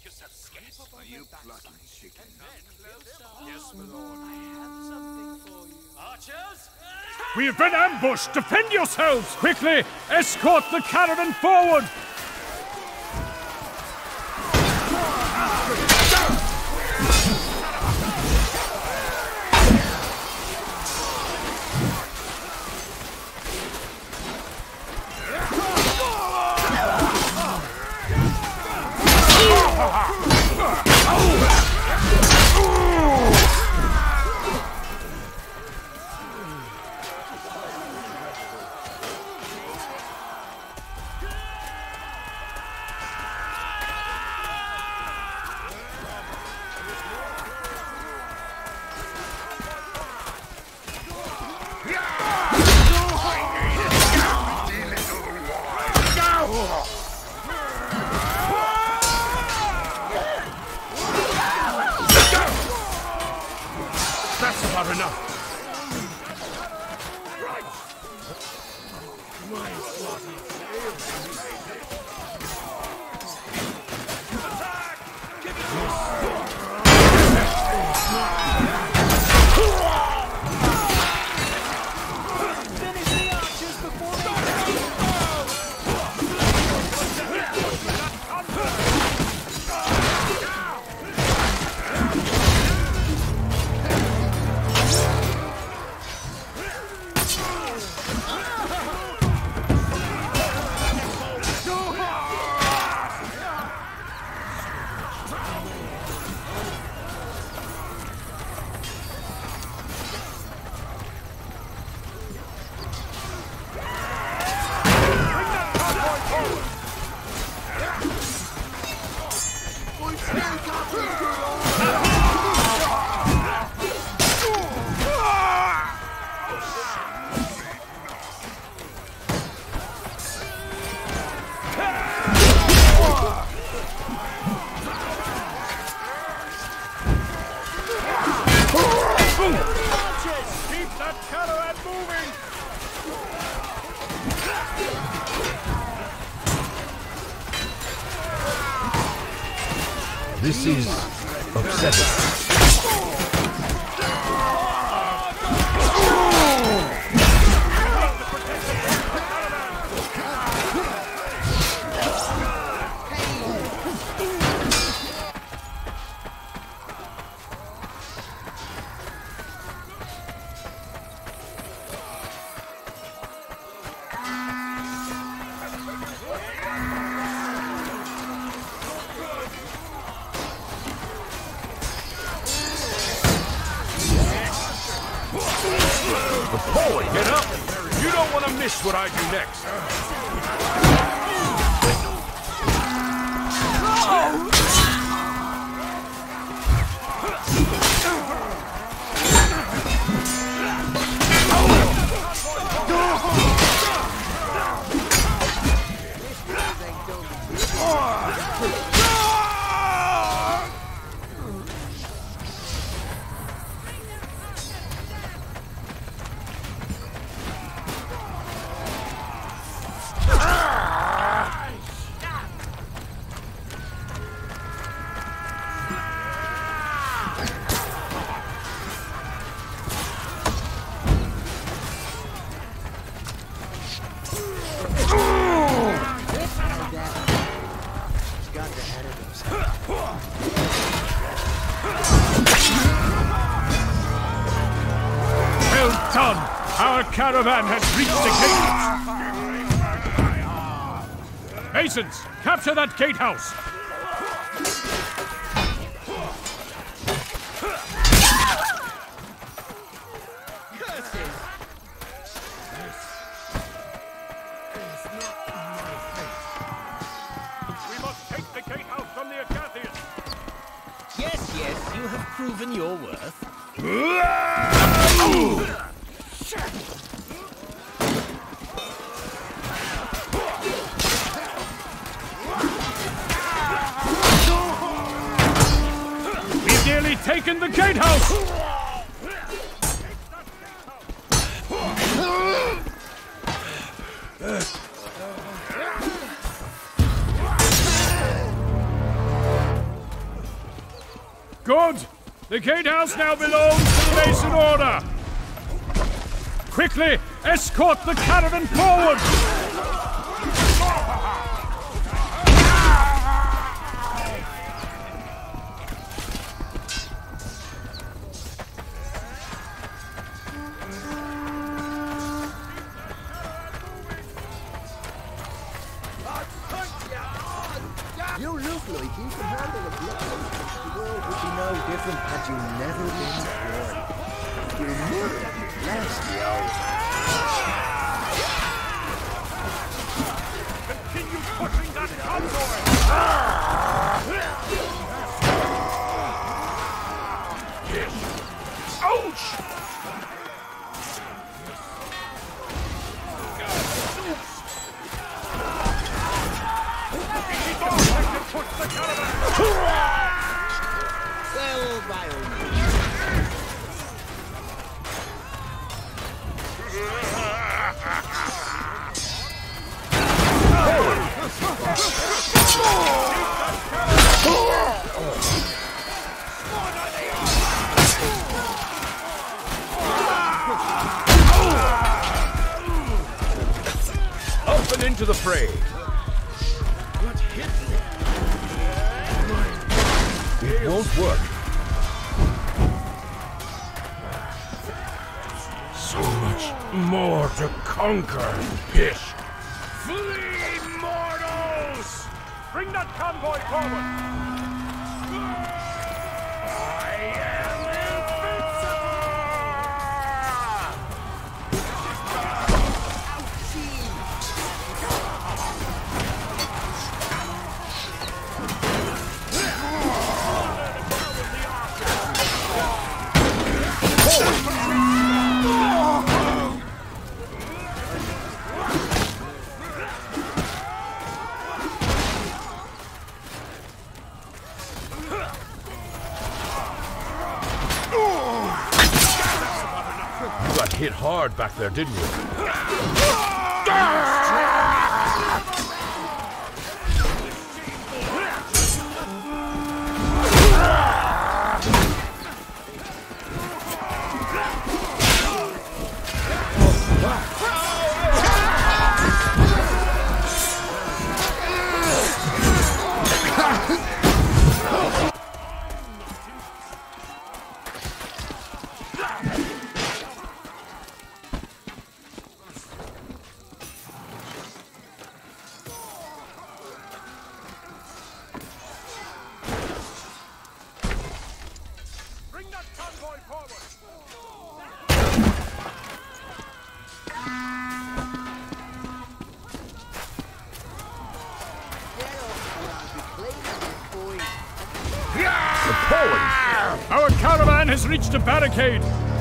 Are you plucking chicken? Yes, my lord. I have something for you. Archers! We've been ambushed! Defend yourselves! Quickly! Escort the caravan forward! That's about enough. Keep that caravan moving! This is upsetting. Boy, get up! You don't want to miss what I do next. Well done! Our caravan has reached the gatehouse! Masons, capture that gatehouse! We must take the gatehouse from the Agathians! Yes, yes, you have proven your worth. We've nearly taken the gatehouse! Good. The gatehouse now belongs to the Mason Order. Quickly, escort the caravan forward! You look like you can handle a blow. The world would be no different had you never been born. Your mother bless the old. Continue pushing that convoy! Ouch! Well, by all means. Up and into the fray! It won't work. So much more to conquer, Pish! Flee, mortals! Bring that convoy forward! I am hit hard back there, didn't you? Our caravan has reached a barricade!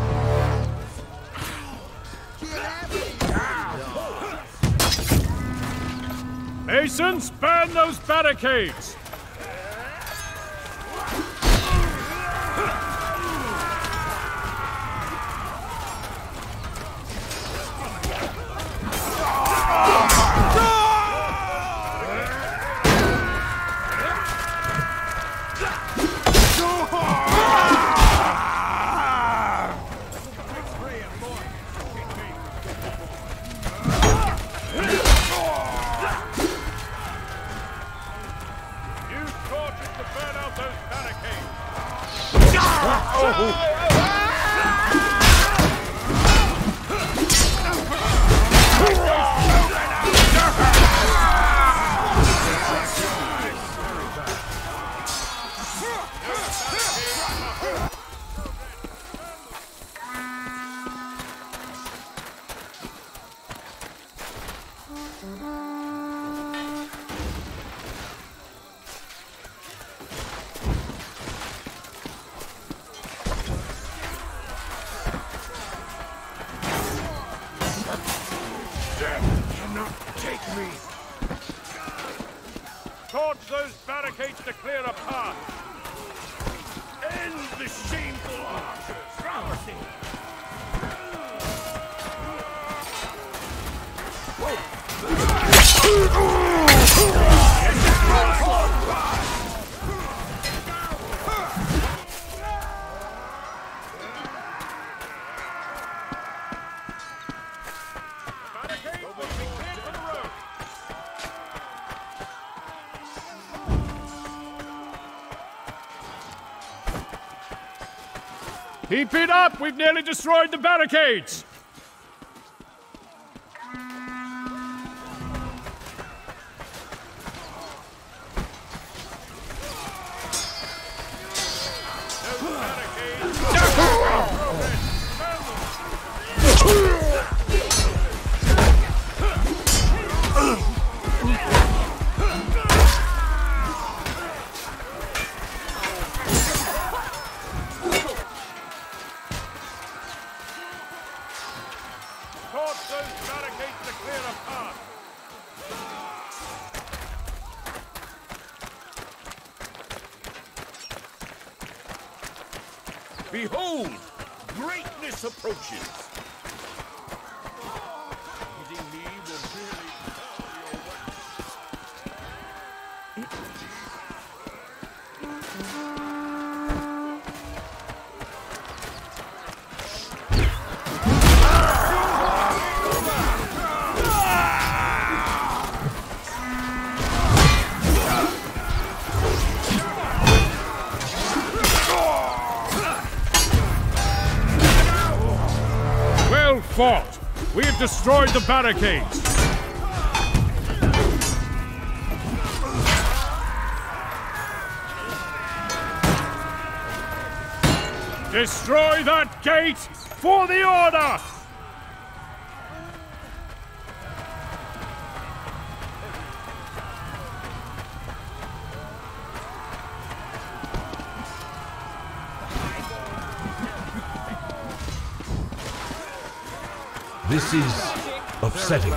Masons, burn those barricades! Torch those barricades to clear a path! End the shameful archers! Keep it up! We've nearly destroyed the barricades! Behold, greatness approaches. Well fought! We have destroyed the barricades! Destroy that gate for the order! This is upsetting.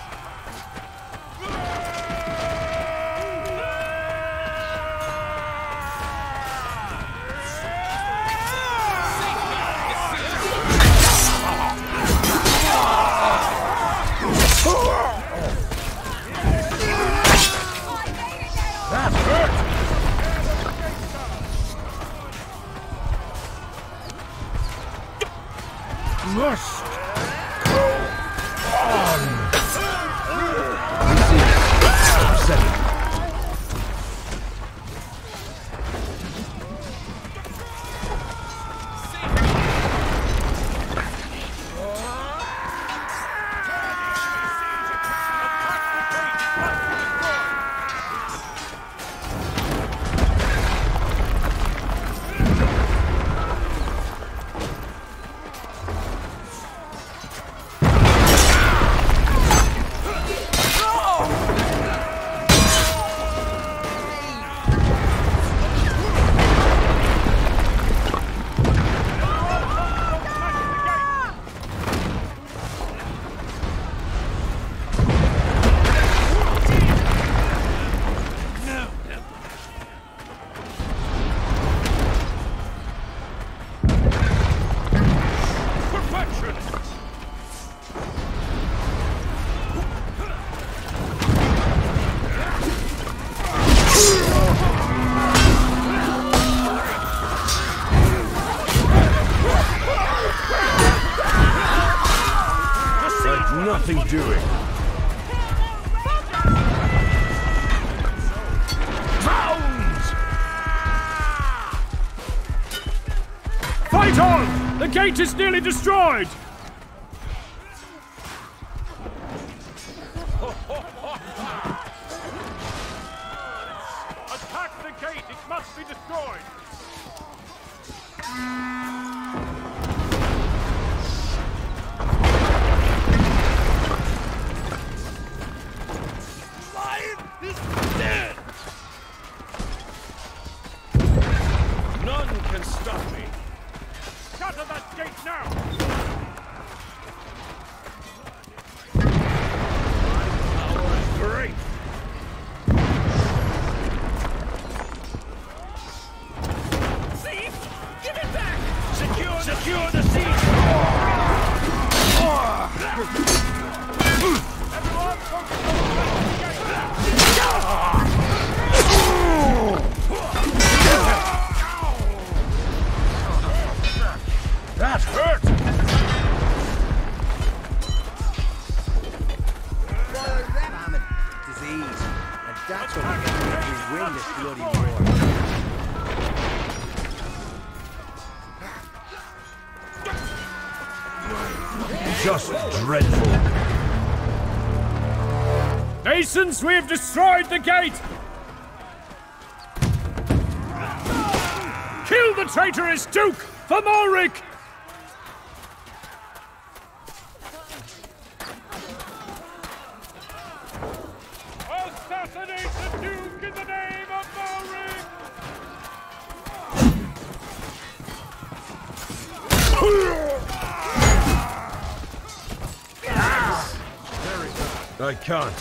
That hurt! Must go on! This is upsetting. Nothing doing. Fight on! The gate is nearly destroyed! Attack the gate! It must be destroyed! None can stop me. Shatter that gate now! Power is great. Thief! Give it back! Secure the siege. Everyone, focus on the gate! That hurt! Famine, disease, and that's what we get if we win this bloody war. Just dreadful. Masons, we have destroyed the gate! Kill the traitorous Duke for Ulrich! Assassinate the Duke in the name of Ulrich! I can't.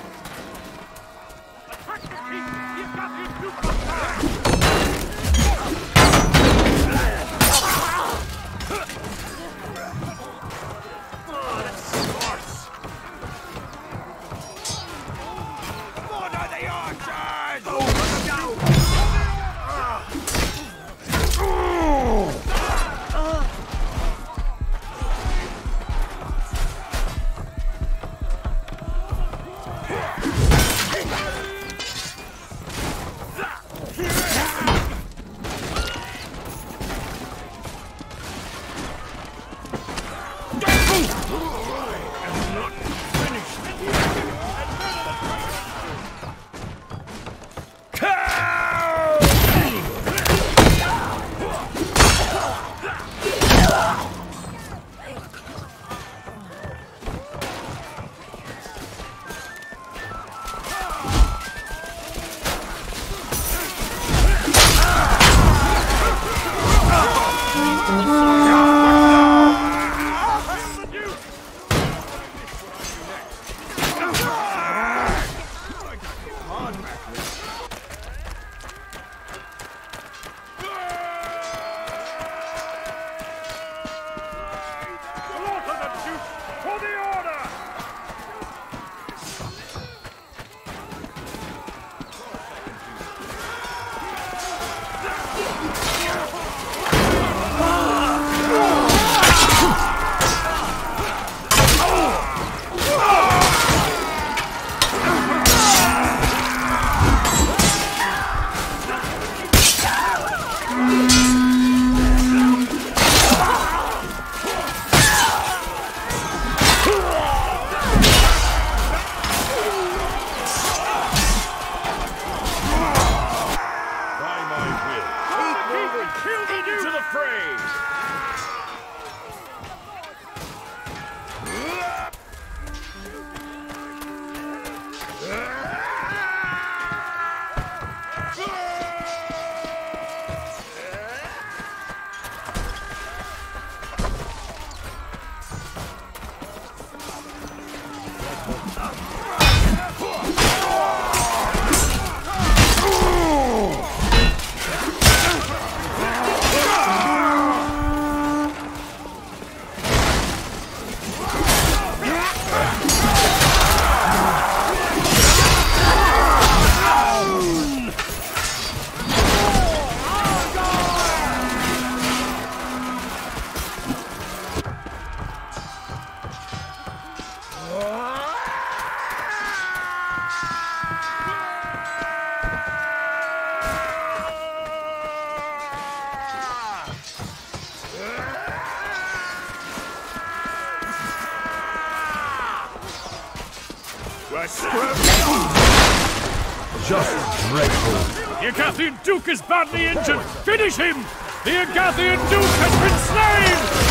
Just dreadful. The Agathian Duke is badly injured! Finish him! The Agathian Duke has been slain!